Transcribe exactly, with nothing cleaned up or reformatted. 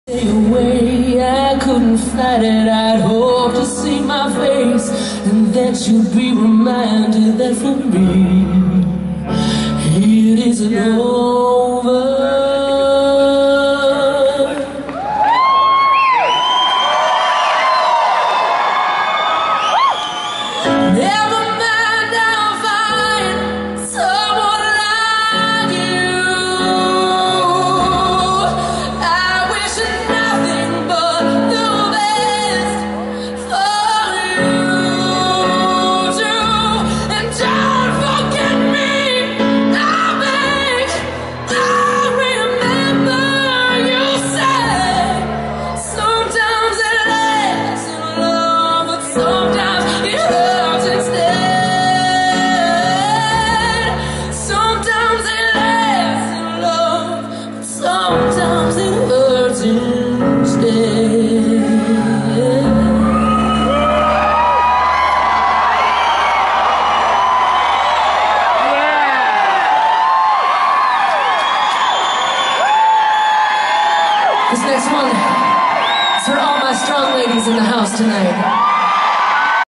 Stay away, I couldn't fight it. I'd hope to see my face, and that you'd be reminded that for me it isn't over. Never mind, I'll find someone like you. I wish nothing but the best for you too. And don't forget me, I beg. I remember you said sometimes it lasts in love, but sometimes it hurts instead. Sometimes it lasts in love, but sometimes it hurts instead. This next one is for all my strong ladies in the house tonight.